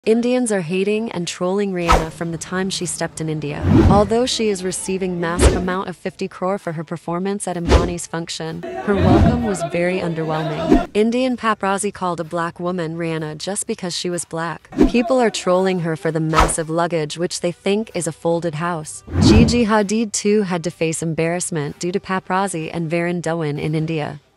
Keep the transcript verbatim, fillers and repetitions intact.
Indians are hating and trolling Rihanna from the time she stepped in India. Although she is receiving massive amount of fifty crore for her performance at Ambani's function, her welcome was very underwhelming. Indian paparazzi called a black woman Rihanna just because she was black. People are trolling her for the massive luggage which they think is a folded house. Gigi Hadid too had to face embarrassment due to paparazzi and Varun Dhawan in India.